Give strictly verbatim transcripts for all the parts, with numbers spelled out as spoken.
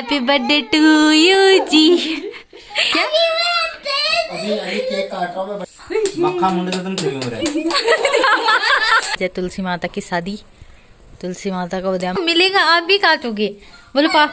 Happy birthday to you ji. क्या अभी अभी केक काट रहा हूं मैं। मक्खा मुंडे तो तुम ठीक हो रहे। जय तुलसी माता की शादी, तुलसी माता का उद्यान मिलेगा, आप भी काटोगे? बोलो पा।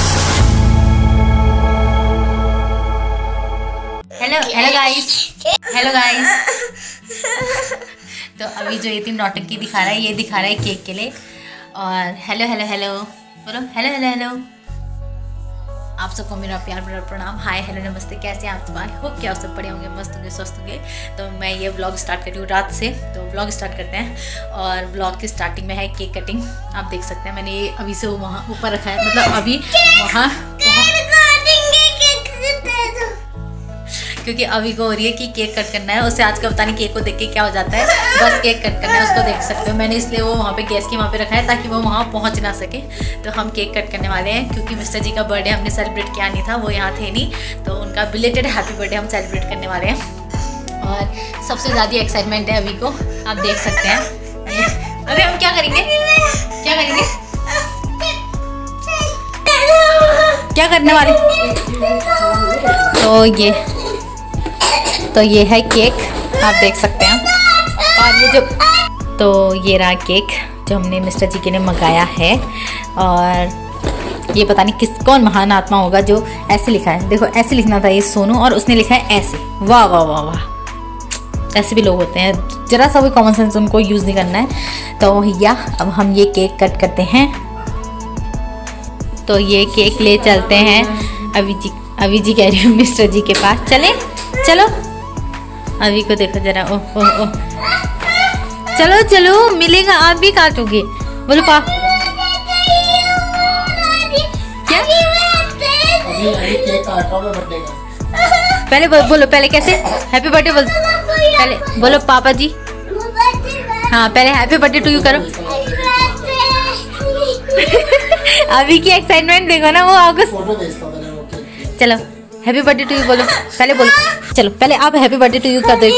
Hello hello guys, hello guys. तो अभी जो ये तीन नौटंकी दिखा रहा है, ये दिखा रहा है केक के लिए। और हेलो हेलो हेलो बोलो, हेलो हेलो हेलो। आप सबको मेरा प्यार भरा प्रणाम। हाय हेलो नमस्ते, कैसे हैं आप सब? आई होप कि आप सब बढ़िया होंगे, मस्त होंगे, स्वस्थ होंगे। तो मैं ये व्लॉग स्टार्ट कर रही हूँ रात से, तो व्लॉग स्टार्ट करते हैं। और व्लॉग की स्टार्टिंग में है केक कटिंग। आप देख सकते हैं मैंने ये अभी से वहाँ ऊपर रखा है, मतलब अभी वहाँ क्योंकि अभी को हो रही है कि केक कट करना है। उससे आज का पता नहीं केक को देख के क्या हो जाता है, बस केक कट करना है, उसको देख सकते हो। मैंने इसलिए वो वहाँ पे गैस की वहाँ पे रखा है ताकि वो वहाँ पहुँच ना सके। तो हम केक कट करने वाले हैं क्योंकि मिस्टर जी का बर्थडे हमने सेलिब्रेट किया नहीं था, वो यहाँ थे नहीं, तो उनका बिलेटेड हैप्पी बर्थडे हम सेलिब्रेट करने वाले हैं। और सबसे ज़्यादा एक्साइटमेंट है अभी को, आप देख सकते हैं। अरे हम क्या करेंगे, क्या करेंगे, क्या करने वाले? तो ये तो ये है केक, आप देख सकते हैं। और ये जो तो ये रहा केक जो हमने मिस्टर जी के लिए मंगाया है। और ये पता नहीं किस कौन महान आत्मा होगा जो ऐसे लिखा है। देखो ऐसे लिखना था ये सोनू, और उसने लिखा है ऐसे। वाह वाह वाह वाह, ऐसे भी लोग होते हैं, जरा सा भी कॉमन सेंस उनको यूज़ नहीं करना है। तो भैया अब हम ये केक कट करते हैं। तो ये केक ले चलते हैं अभी जी, अभी जी कह रही हूँ मिस्टर जी के पास। चले चलो, अभी को देखो जरा। ओह ओह ओह, चलो चलो मिलेगा, आप भी काटोगे? बोलो पा। क्या अभी अभी केक काट रहा हूं मैं बर्थडे का। पहले बो, बोलो पहले कैसे हैप्पी बर्थडे बोल, पहले बोलो पापा जी। हाँ पहले हैप्पी बर्थडे टू यू करो। अभी की एक्साइटमेंट देखो ना, वो आपको फोटो भेजता हूं मैंने वो केक। चलो हैप्पी बर्थडे टू यू बोलो, पहले बोलो। चलो पहले आप हैप्पी बर्थडे टू यू कर दो।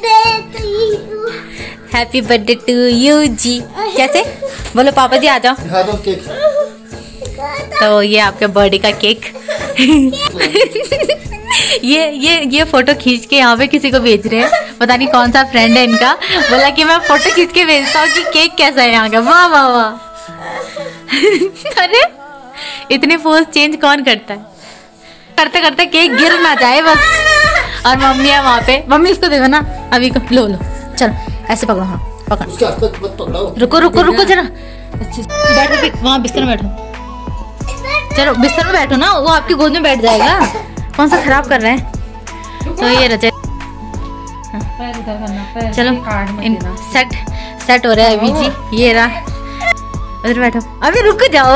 Happy birthday to you ji. कैसे बोलो पापा जी, आ जाओ। दिखा दो केक। तो ये आपके बर्थडे का केक। ये ये ये फोटो खींच के यहाँ पे किसी को भेज रहे हैं, पता नहीं कौन सा फ्रेंड है इनका। बोला कि मैं फोटो खींच के भेजता हूँ कि केक कैसा है यहाँ का। वाह वाह वाह। अरे इतने पोज चेंज कौन करता है? करते करते केक गिर ना जाए बस। और मम्मी है वहाँ पे, मम्मी इसको देखो ना, अभी को लो लो, चलो ऐसे पकड़ो। हाँ पकड़, उसके हाथ तक मत पकड़ो। रुको रुको रुको जरा, अच्छे से बैठो, वहाँ बिस्तर में बैठो। चलो बिस्तर में बैठो ना, वो आपकी गोद में बैठ जाएगा। कौन सा खराब कर रहे हैं? तो ये रचे, चलो इन सेट सेट हो रहा है अभी जी। ये रहा, उधर बैठो, अभी रुक जाओ।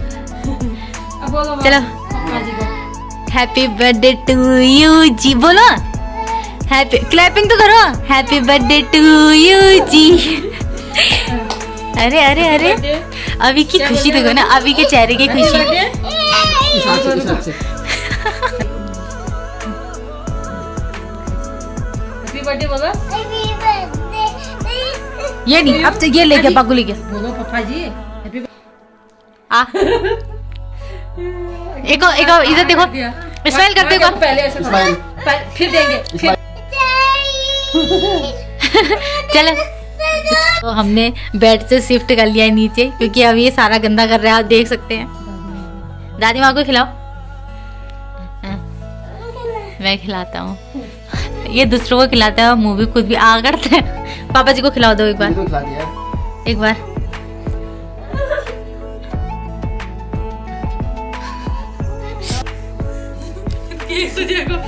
चलो happy birthday to you ji बोलो। हैप्पी क्लैपिंग तो करो। Happy birthday to you ji. अरे अरे अरे, अभी की खुशी देखो ना, अभी के चेहरे की खुशी। हैप्पी बर्थडे बोलो। ये नहीं, अब तो ये ले गया बागू, ले गया। बोलो पापा जी हैप्पी आ एक और, एक और, इधर देखो, स्माइल करते हो। पहले ऐसे स्माइल, फिर देंगे, फिर चलो। तो हमने बेड से शिफ्ट कर लिया है नीचे, क्योंकि अब ये सारा गंदा कर रहा है, आप देख सकते हैं। दादी माँ को खिलाओ। मैं खिलाता हूँ, ये दूसरों को खिलाता है, मुंह भी खुद भी आ करता है। पापा जी को खिलाओ दो एक बार, एक बार। तुझे को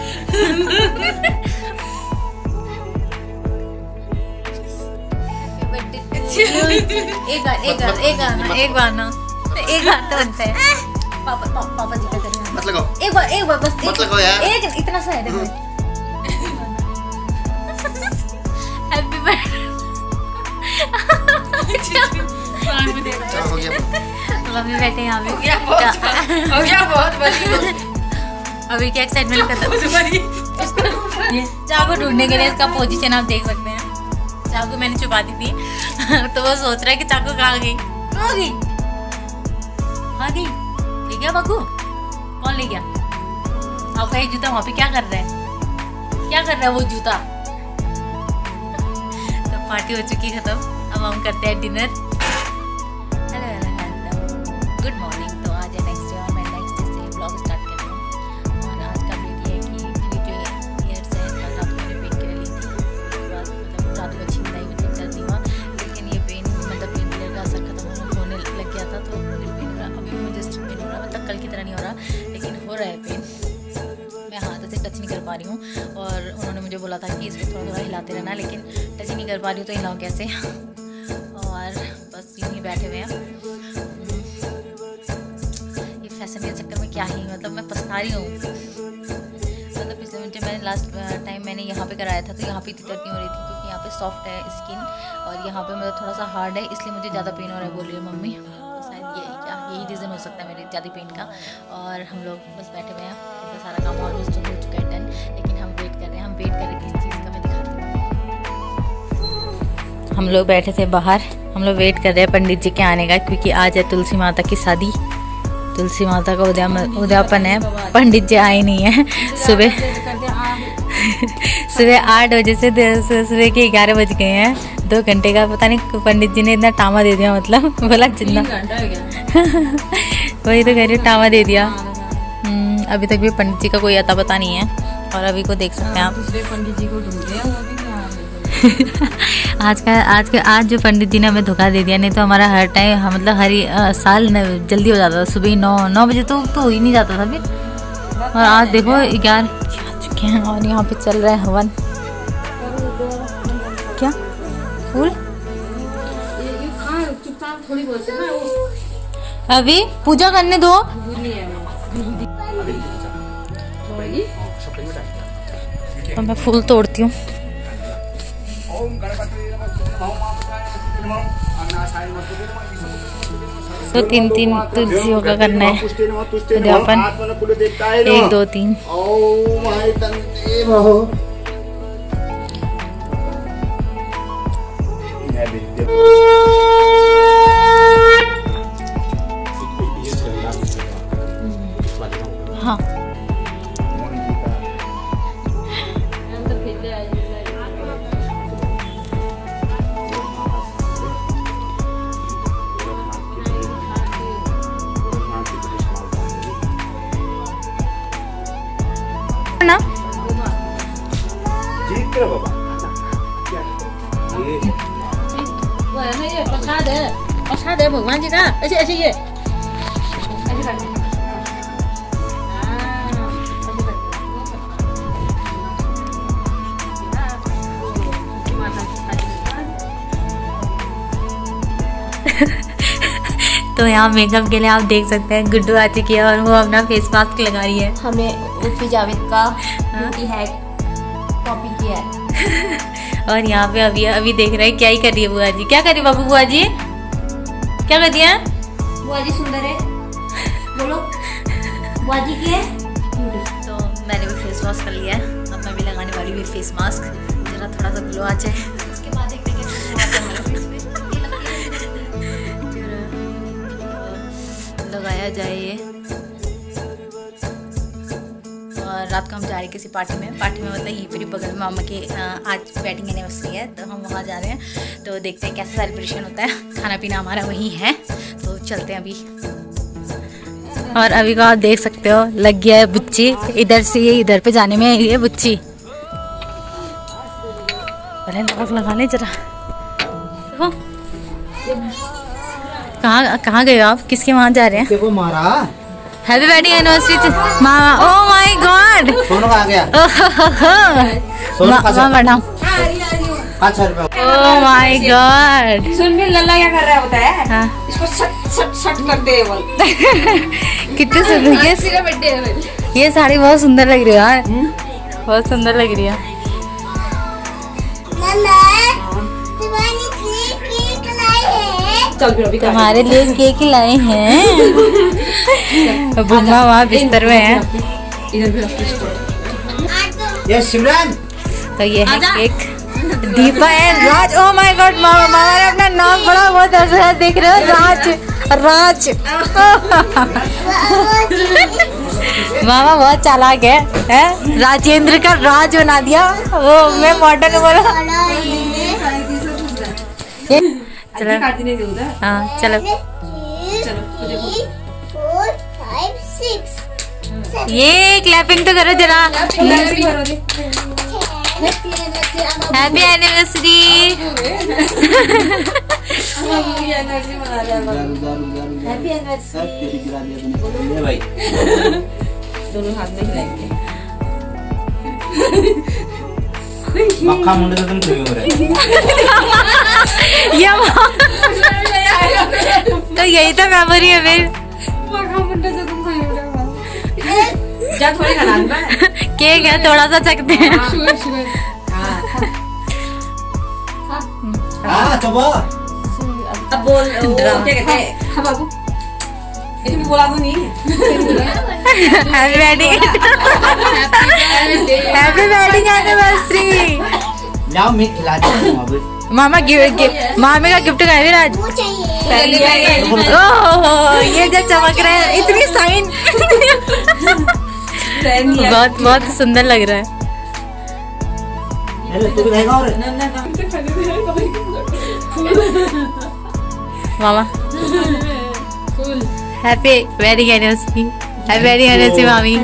एक बार एक बार एक गाना एक बार ना एक बार तो बनता है। पापा पापा, पापा जी का करें मत लगाओ एक बार, एक बार बस, मत लगाओ यार। एक इतना सा है। देखो हैप्पी बर्थडे। हो गया, मम्मी बैठे यहाँ पे, हो गया बहुत, हो गया बहुत बड़ी। अभी क्या एक्साइटमेंट करता है। चाकू ढूंढने के लिए इसका पोजीशन आप देख सकते हैं। चाकू मैंने छुपा दी थी तो वो सोच रहा है कि चाकू कहाँ गई, कहाँ गई, कहाँ गई? ठीक है बाकू, कौन ले गया आपका ये जूता? वहाँ पे क्या कर रहा है, क्या कर रहा है वो जूता? तो पार्टी हो चुकी है खत्म, अब हम करते हैं dinner. Hello hello hello, good morning. तो आज है नेक्स्ट डे और मैं नेक्स्ट डे से ब्लॉग स्टार्ट कर रही हूँ। और आज का अपडेट ये है कि मेरी जो ईयर्स है कल रात को मैंने पेन किलर ली थी, उसके बाद मतलब रात को अच्छी नहीं मतलब दर्द नहीं हुआ, लेकिन ये पेन मतलब पेन किलर का असर खत्म होने लग गया था। तो पेन हो रहा, अभी मुझे जस्ट पेन हो रहा, मतलब कल की तरह नहीं हो रहा लेकिन हो रहा है पेन। मैं हाथ से टच नहीं कर पा रही हूँ और उन्होंने मुझे बोला था कि इसको थोड़ा थोड़ा हिलाते रहना, लेकिन टच ही नहीं कर पा रही हूँ तो हिलाऊँ कैसे। और बस यूँ ही बैठे हुए हैं। ये फैशन के चक्कर में क्या ही मतलब मैं पछता रही हूँ। मतलब पिछले मिनट मैंने लास्ट टाइम मैंने यहाँ पे कराया था तो यहाँ पे इतनी दर्द नहीं हो रही थी क्योंकि यहाँ पे सॉफ्ट है स्किन और यहाँ पे मतलब थोड़ा सा हार्ड है, इसलिए मुझे ज़्यादा पेन हो रहा है बोल रही है मम्मी। तो शायद ये क्या यही रीज़न हो सकता है मेरे ज़्यादा पेन का। और हम लोग बस बैठे हुए हैं, तो सारा काम ऑलमोस्ट हो चुका है डन, लेकिन हम वेट कर रहे हैं। हम वेट कर रहे हैं किस चीज़ का, मैं दिखाती हूँ। हम लोग बैठे थे बाहर, हम लोग वेट कर रहे हैं पंडित जी के आने का क्योंकि आज है तुलसी माता की शादी। तुलसी माता का उद्या उद्यापन है, पंडित जी आए नहीं है। सुबह सुबह आठ बजे से सुबह के ग्यारह बज गए हैं, दो घंटे का पता नहीं पंडित जी ने इतना टामा दे दिया, मतलब बोला जितना वही तो कह रही टामा दे दिया। अभी तक भी पंडित जी का कोई अता पता नहीं है और अभी को देख सकते हैं आप। पंडित जी को ढूंढ रहे हैं आज का आज के आज जो पंडित जी ने हमें धोखा दे दिया, नहीं तो हमारा हर टाइम मतलब हर आ, साल न, जल्दी हो जाता था। सुबह नौ नौ बजे तो तो हो ही नहीं जाता था फिर, और आज देखो ग्यारह आ चुके हैं और यहाँ पे चल रहा है हवन। क्या फूल अभी पूजा करने दो, तो मैं फूल तोड़ती हूँ। तो तीन तीन तुलसियों का करना है उद्यापन, एक दो तीन। हाँ ना ये प्रसाद है, प्रसाद है भगवान जी का। ऐसे ऐसे ये तो यहाँ मेकअप के लिए आप देख सकते हैं गुड्डू आ चुकी है और वो अपना फेस मास्क लगा रही है। हमने उर्फी जावेद का ब्यूटी हैक कॉपी किया है। और यहाँ पे अभी अभी देख रहे हैं क्या ही कर रही है बुआ जी। क्या कर रही है बाबू बुआ जी, क्या कर दिया? बुआ जी सुंदर है, बोलो बुआ जी की है। तो मैंने भी फेस वॉश कर लिया है, अब मैं भी लगाने वाली हूँ फेस मास्क, जरा थोड़ा सा ग्लो आ जाए। उसके बाद देखते हैं लगाया जाए ये। और रात को हम जा रहे हैं किसी पार्टी में, पार्टी में मतलब यहीं पर बगल में मामा के आज वेडिंग एनिवर्सरी है तो हम वहाँ जा रहे हैं। तो देखते हैं कैसा सेलिब्रेशन होता है, खाना पीना हमारा वहीं है तो चलते हैं अभी। और अभी को आप देख सकते हो लग गया है बुच्ची, इधर से ये इधर पे जाने में ये बुच्ची। पहले लॉक लगा ले जरा। देखो कहाँ कहाँ गए हो आप, किसके वहाँ जा रहे हैं? देखो मारा हैप्पी वेडिंग एनिवर्सरी मामा। ओह माय गॉड, सोनू आ गया। मामा नाम। अच्छा रुपया। ओह माय गॉड, सुन भी लल्ला क्या कर रहा होता है। हाँ। इसको सट सट सट कर दे बोल। कितने सुंदर ये बर्थडे ये साड़ी बहुत सुंदर लग रही है यार, बहुत सुंदर लग रही है। चल फिर अभी तुम्हारे लिए केक लाए हैं। बुम्मा वहाँ बिस्तर में है। इधर भी रख। ये सिमरन तो ये है cake. Deepa and Raj. Oh my god, मामा मामा ने अपना नाम बड़ा बहुत अच्छा देख रहे हो, राज राज। मामा बहुत चालाक है, है? राजेंद्र का राज बना दिया वो। मैं मॉडर्न बोला। चलो हाँ चलो ये क्लैपिंग तो करो जरा। Happy anniversary. Happy anniversary. भाई दोनों हाथ में हिलाएंगे। मक्खा मुंडे तो तुम क्यों हो रहे? ये तो यही तो मेमोरी है फिर। जा थोड़ी खाना केक है, थोड़ा सा चखते हैं। हाँ चबा। अब बोल क्या कहते हैं? हाँ बाबू इसमें बोला तो नहीं। Happy wedding happy wedding anniversary. जाओ मैं खिला देता हूँ अभी। मामा गिफ्ट, मामे का गिफ्ट है विराज। ओह ये जो चमक रहा है, इतनी साइन। बहुत बहुत सुंदर लग रहा है। तू भी रहेगा और मामा happy wedding anniversary. Happy wedding anniversary मामी।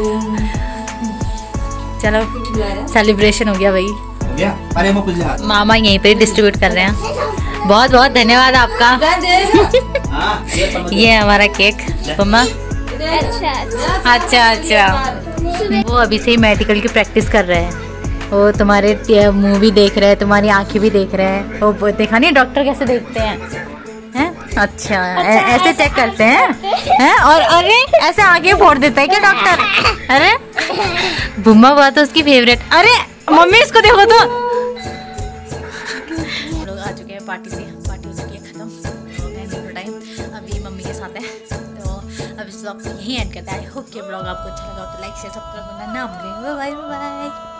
चलो सेलिब्रेशन हो गया भाई। हो गया? अरे मैं कुछ हाथ। मामा यहीं पे डिस्ट्रीब्यूट कर रहे हैं। बहुत बहुत धन्यवाद आपका। हाँ ये समझ। ये है हमारा केक मम्मा। अच्छा अच्छा वो अभी से ही मेडिकल की प्रैक्टिस कर रहे हैं। वो तुम्हारे मुंह भी देख रहे हैं, तुम्हारी आंखें भी देख रहे हैं। वो देखा नहीं डॉक्टर कैसे देखते हैं, हैं? अच्छा, ऐ- ऐसे चेक करते हैं, हैं? और अरे ऐसे आगे फोड़ देता है क्या डॉक्टर? अरे बुम्मा हुआ तो उसकी फेवरेट। अरे मम्मी इसको देखो तो। लोग आ चुके हैं पार्टी से, पार्टी हो चुकी है खत्म। तो मैं दोनों टाइम अभी मम्मी के साथ है। तो अब इस ब्लॉग को यहीं एंड करते हैं। आई होप कि ब्लॉग आपको अच्छा लगा तो लाइक शेयर सब्सक्राइब करना ना भूलें। Bye bye.